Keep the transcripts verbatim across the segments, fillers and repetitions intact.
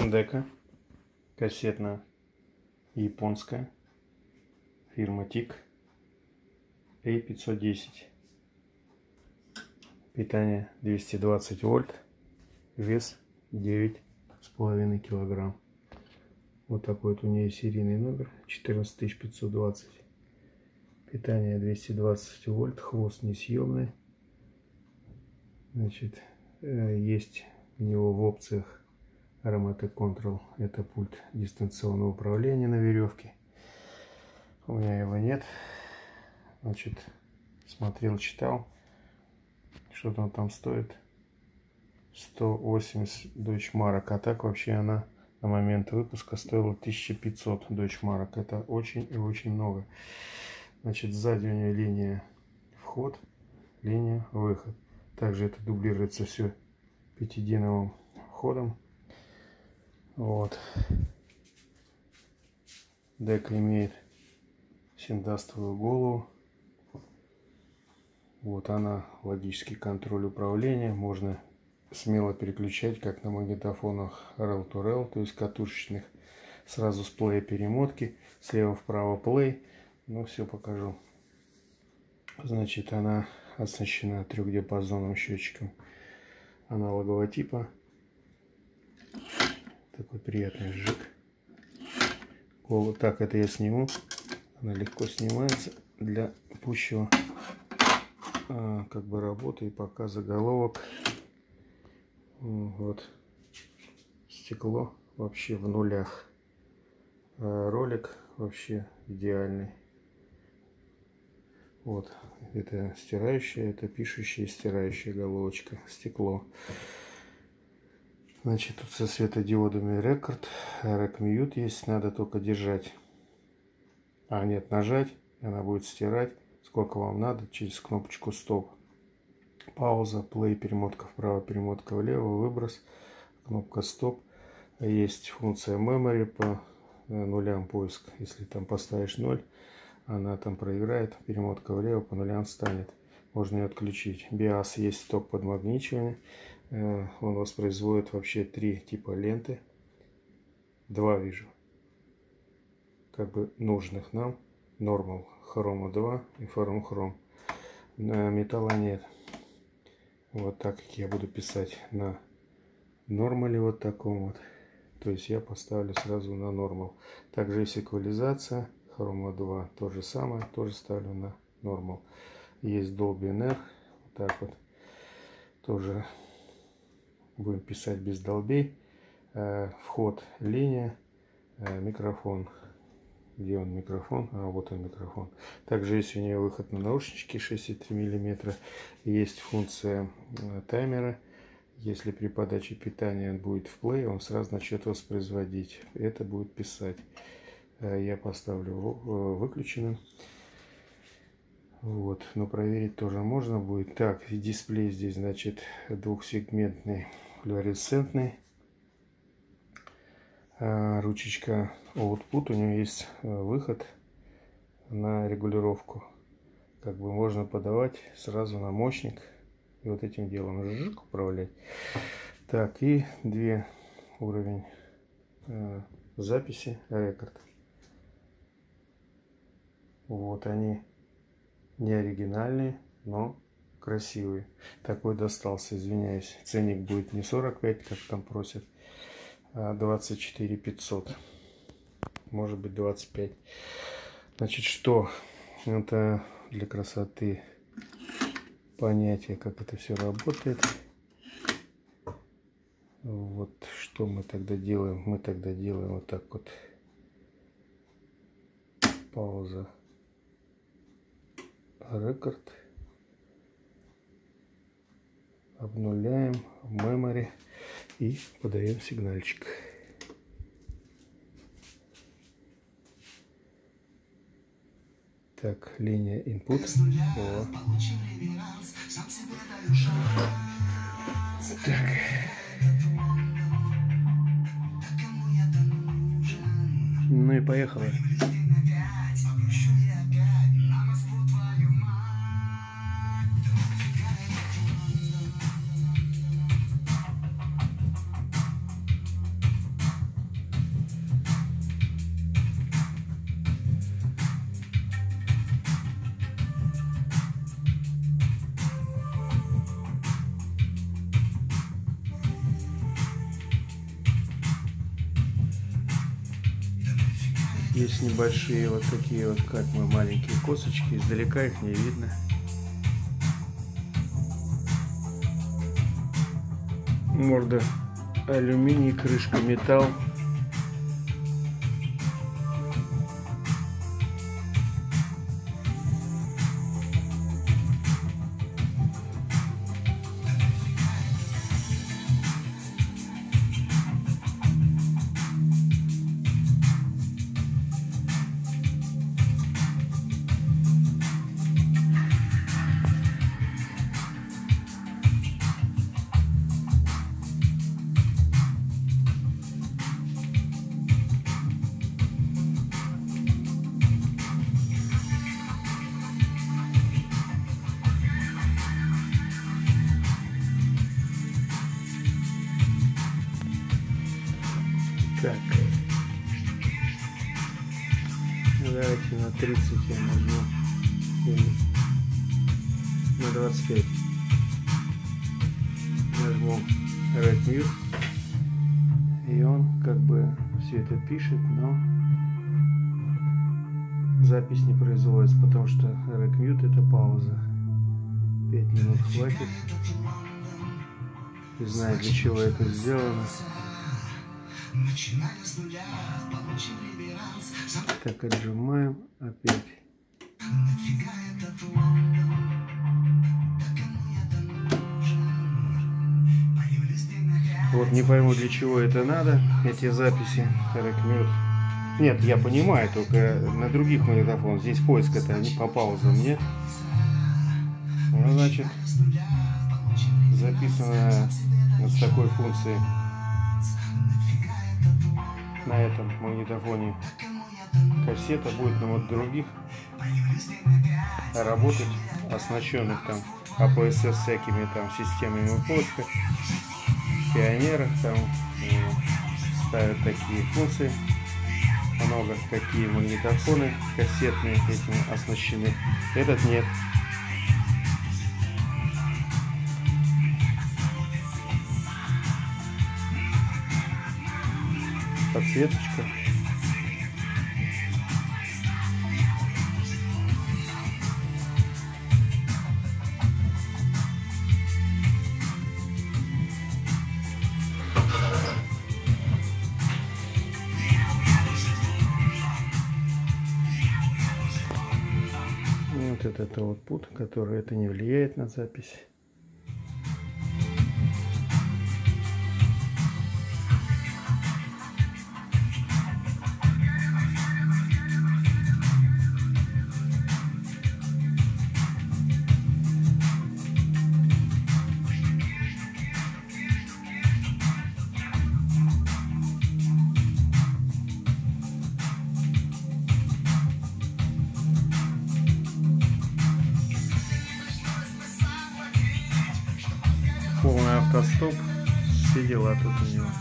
Дека кассетная, японская, фирма тик, эй пятьсот десять. Питание двести двадцать вольт, вес девять с половиной килограмм. Вот такой вот у нее серийный номер четырнадцать тысяч пятьсот двадцать. Питание двести двадцать вольт, хвост несъемный. Значит, есть у него в опциях Aromatic Control. Это пульт дистанционного управления на веревке. У меня его нет. Значит, смотрел, читал. Что-то он там стоит сто восемьдесят дойчмарок. А так вообще она на момент выпуска стоила тысяча пятьсот дойчмарок. Это очень и очень много. Значит, сзади у нее линия вход, линия выход. Также это дублируется все пятидиновым входом. Вот. Дека имеет синдастовую голову. Вот она, логический контроль управления. Можно смело переключать, как на магнитофонах рэл ту рэл, то есть катушечных. Сразу с плея перемотки. Слева вправо плей. Ну, все покажу. Значит, она оснащена трехдиапазонным счетчиком аналогового типа. Такой приятный сжиг. Вот так это я сниму. Она легко снимается для пущего а, как бы работы и пока заголовок. Вот стекло вообще в нулях. А ролик вообще идеальный. Вот это стирающая, это пишущая, стирающая головочка, стекло. Значит, тут со светодиодами рекорд, рек мьют есть, надо только держать. А нет, нажать, она будет стирать, сколько вам надо, через кнопочку стоп. Пауза, плей, перемотка вправо, перемотка влево, выброс, кнопка стоп. Есть функция memory по нулям поиск. Если там поставишь ноль, она там проиграет, перемотка влево по нулям станет. Можно ее отключить. биос есть ток подмагничивания. Он воспроизводит вообще три типа ленты. Два вижу. Как бы нужных нам. Normal, Chroma два и Forum Chrome. Металла нет. Вот так как я буду писать на нормале вот таком вот. То есть я поставлю сразу на Normal. Также есть эквализация. Chroma два то же самое. Тоже ставлю на Normal. Есть Dolby эн ар. Вот так вот. Тоже будем писать без долбей. Вход, линия, микрофон. Где он, микрофон? А, вот он, микрофон. Также есть у нее выход на наушнички шесть и три миллиметра. Есть функция таймера. Если при подаче питания он будет в плей, он сразу начнет воспроизводить. Это будет писать. Я поставлю выключенным. Вот, но проверить тоже можно будет. Так, дисплей здесь, значит, двухсегментный, флуоресцентный. А, ручечка output, у нее есть выход на регулировку. Как бы можно подавать сразу на мощник и вот этим делом жжик управлять. Так, и две уровень а, записи рекорд. Вот они. Не оригинальные, но красивые. Такой достался, извиняюсь. Ценник будет не сорок пять, как там просят, а двадцать четыре пятьсот. Может быть двадцать пять. Значит, что? Это для красоты понятие, как это все работает. Вот что мы тогда делаем. Мы тогда делаем вот так вот. Пауза. Рекорд. Обнуляем в memory и подаем сигнальчик. Так, линия input. О. Так. Ну и поехали. Есть небольшие вот такие вот, как мы, маленькие косточки, издалека их не видно. Морда алюминий, крышка металл. Так, давайте на тридцать я нажму, на двадцать пять нажму Red Mute, и он как бы все это пишет, но запись не производится, потому что Red Mute это пауза. пять минут хватит, не знаю, для чего это сделано. Так, отжимаем опять. Вот не пойму, для чего это надо, эти записи. Нет, я понимаю, только на других магнитофонах. Здесь поиск это не по паузам нет. Ну, значит, записано с такой функцией. На этом магнитофоне кассета будет на вот других работать, оснащенных там А П С С всякими там системами поиска, пионерах там ставят такие функции. Много такие магнитофоны кассетные этим оснащены. Этот нет. Подсветочка. И вот этот output, который это не влияет на запись. Полный автостоп, все дела тут у него.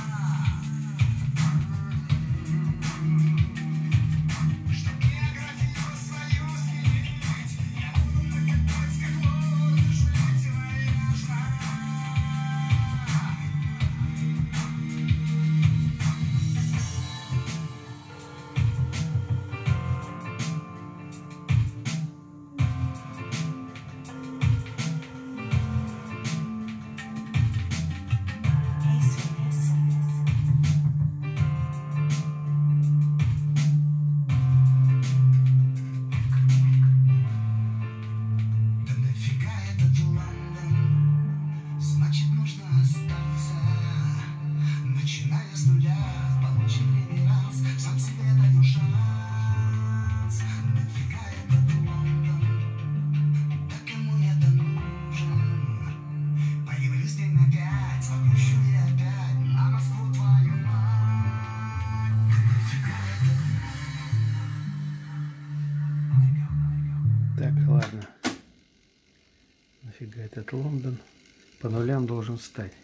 Так, ладно. Нафига этот Лондон? По нулям должен встать.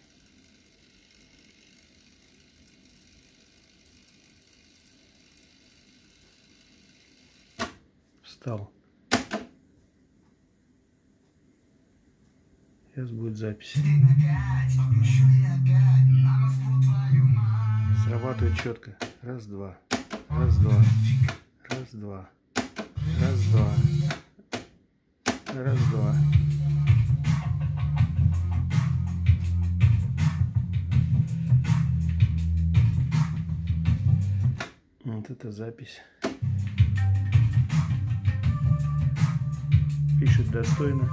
Встал. Сейчас будет запись. Срабатывает четко. Раз, два. Раз, два. Раз, два. Раз, два. Раз, два. Вот это запись. Пишет достойно.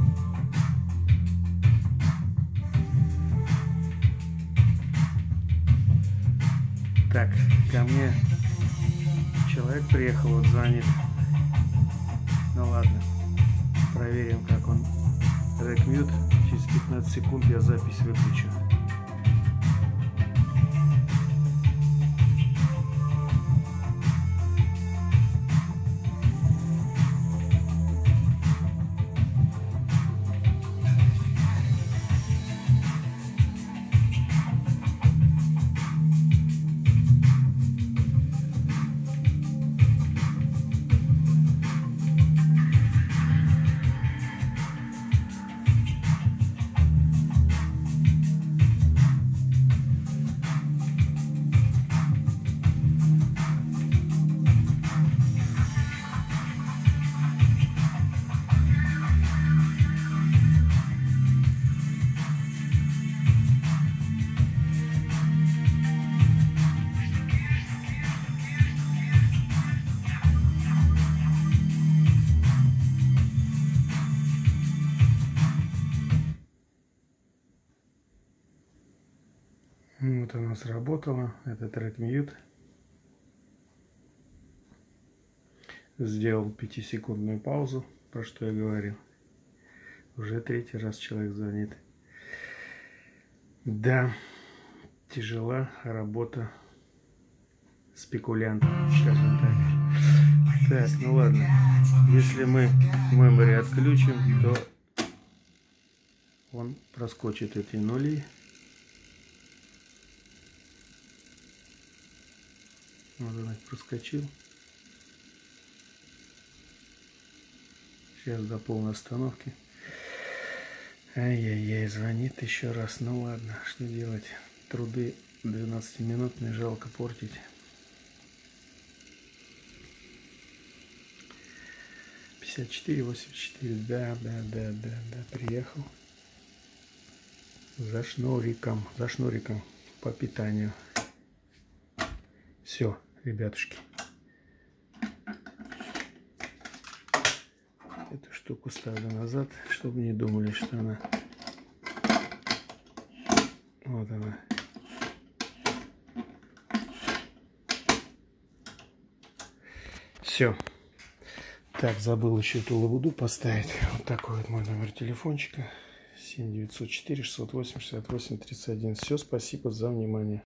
Так, ко мне человек приехал, вот звонит. Ну ладно, проверим, как он. Rec Mute. Через пятнадцать секунд я запись выключу. Вот оно сработало, этот Rec Mute. Сделал пятисекундную паузу, про что я говорил. Уже третий раз человек звонит. Да, тяжела работа спекулянта, скажем так. Так, ну ладно. Если мы memory отключим, то он проскочит эти нули. Вот он проскочил. Сейчас до полной остановки. Ай-яй-яй, звонит еще раз. Ну ладно, что делать? Труды двенадцатиминутные жалко портить. пятьдесят четыре восемьдесят четыре. Да, да, да, да, да. Приехал. За шнуриком. За шнуриком по питанию. Все, ребятушки. Эту штуку ставлю назад, чтобы не думали, что она... Вот она. Все. Так, забыл еще эту лабуду поставить. Вот такой вот мой номер телефончика. семь девятьсот четыре шестьсот восемь шестьдесят восемь тридцать один. Все, спасибо за внимание.